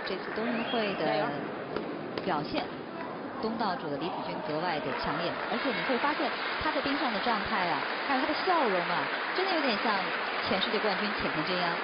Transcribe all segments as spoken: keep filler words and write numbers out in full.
这次冬运会的表现，东道主的李子君格外的抢眼，而且你会发现他在冰上的状态啊，还有他的笑容啊，真的有点像前世界冠军浅田真央。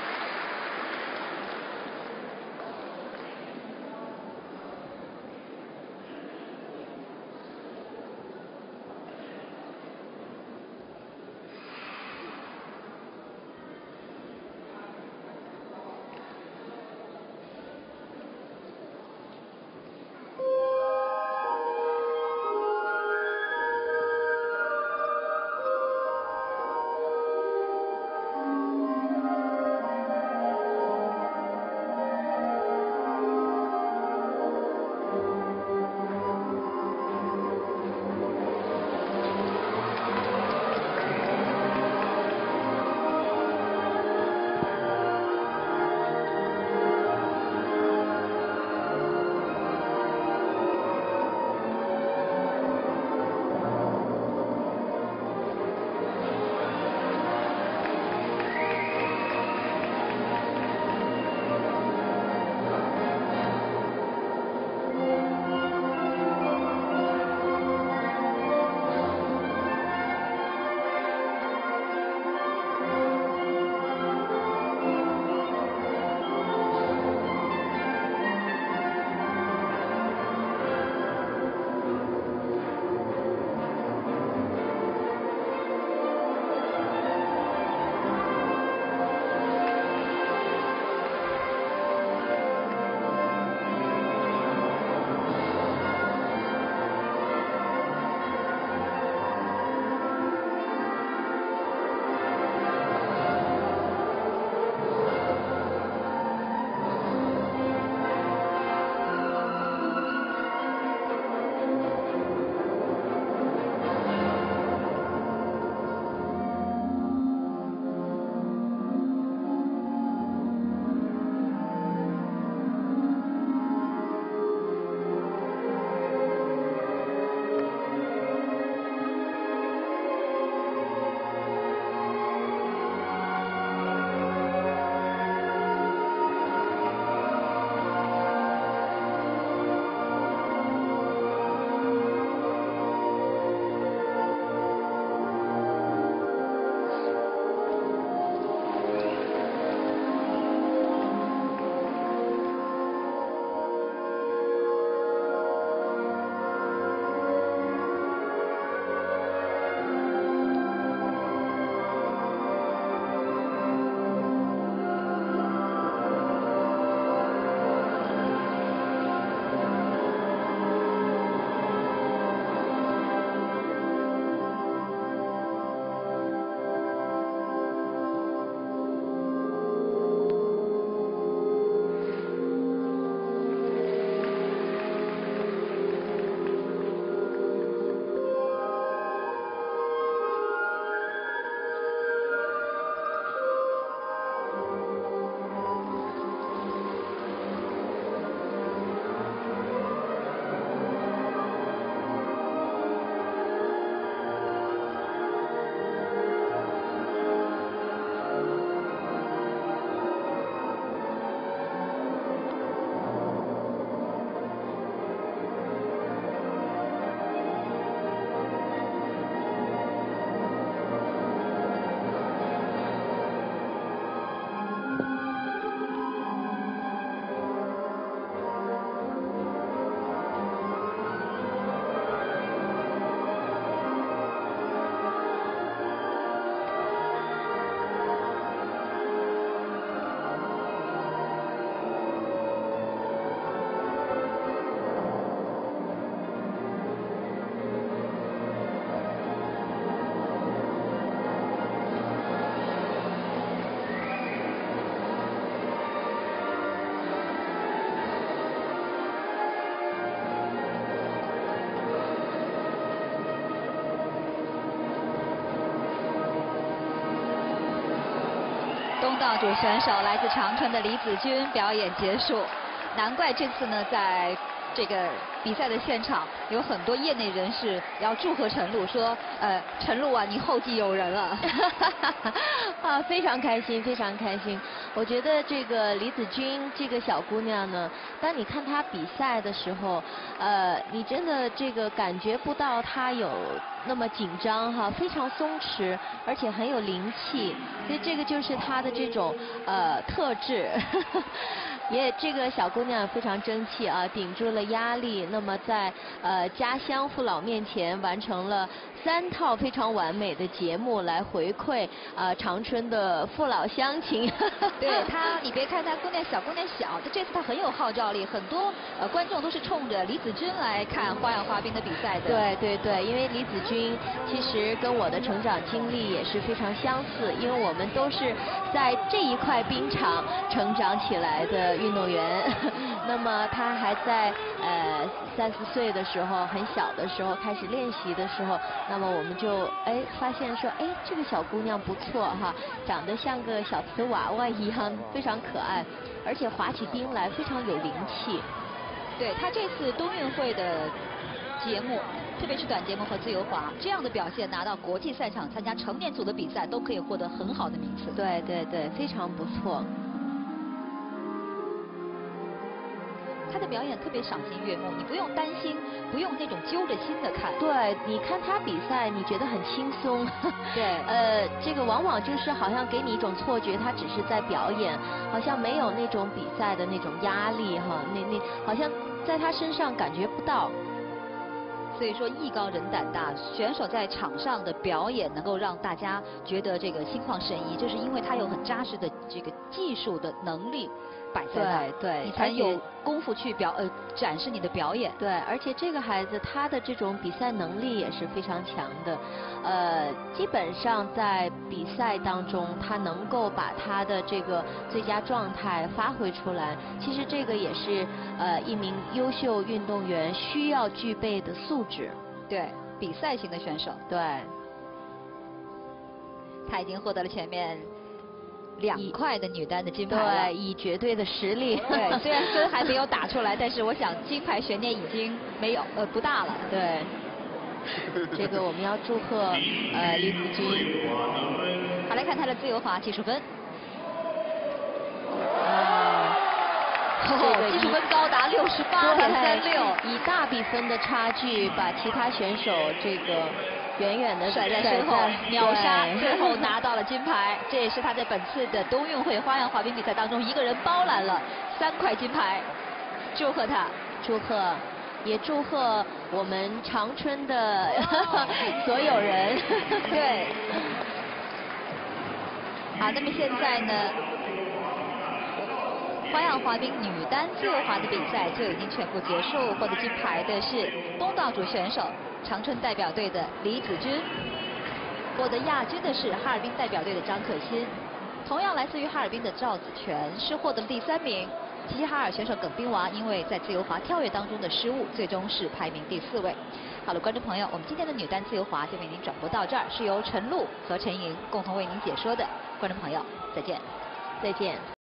东道主选手来自长春的李子君表演结束，难怪这次呢，在这个比赛的现场有很多业内人士要祝贺陈露，说呃陈露啊，你后继有人了。 啊，非常开心，非常开心。我觉得这个李子君这个小姑娘呢，当你看她比赛的时候，呃，你真的这个感觉不到她有那么紧张哈，非常松弛，而且很有灵气，所以这个就是她的这种呃特质。也这个小姑娘非常争气啊，顶住了压力，那么在呃家乡父老面前完成了三套非常完美的节目来回馈呃长春的父老乡亲。 对她，你别看她姑娘小姑娘小，这次她很有号召力，很多呃观众都是冲着李子君来看花样滑冰的比赛的。 对对对，因为李子君其实跟我的成长经历也是非常相似，因为我们都是在这一块冰场成长起来的运动员。那么她还在呃三四岁的时候，很小的时候开始练习的时候，那么我们就哎发现说，哎这个小姑娘不错哈，长得像个小瓷娃娃一样，非常可爱，而且滑起冰来非常有灵气。 对，她这次冬运会的节目，特别是短节目和自由滑这样的表现，拿到国际赛场参加成年组的比赛，都可以获得很好的名次。 对对对，非常不错。 他的表演特别赏心悦目，你不用担心，不用那种揪着心的看。 对，你看他比赛，你觉得很轻松。 对， 呃，这个往往就是好像给你一种错觉，他只是在表演，好像没有那种比赛的那种压力哈，那那好像在他身上感觉不到。 所以说艺高人胆大，选手在场上的表演能够让大家觉得这个心旷神怡，这是因为他有很扎实的这个技术的能力摆在那， 对对， 你才有功夫去表呃展示你的表演。 对，而且这个孩子他的这种比赛能力也是非常强的，呃，基本上在比赛当中他能够把他的这个最佳状态发挥出来，其实这个也是呃一名优秀运动员需要具备的素质。 对，比赛型的选手。 对， 他已经获得了前面两块的女单的金牌了， 对，以绝对的实力。 对，虽然分还没有打出来，但是我想金牌悬念已经没有呃不大了。 对，这个我们要祝贺呃李子君。 好，来看她的自由滑技术分。 啊， 这个技术分高达六十八点三六， 以大比分的差距把其他选手这个远远的甩在身后，秒杀，最后拿到了金牌。这也是他在本次的冬运会花样滑冰比赛当中一个人包揽了三块金牌，祝贺他， 祝贺，也祝贺我们长春的所有人。 对。好，那么现在呢，花样滑冰女单自由滑的比赛就已经全部结束，获得金牌的是东道主选手长春代表队的李子君，获得亚军的是哈尔滨代表队的张可欣，同样来自于哈尔滨的赵子泉是获得了第三名。齐齐哈尔选手耿冰娃因为在自由滑跳跃当中的失误，最终是排名第四位。好了，观众朋友，我们今天的女单自由滑就为您转播到这儿，是由陈露和陈莹共同为您解说的。观众朋友，再见， 再见。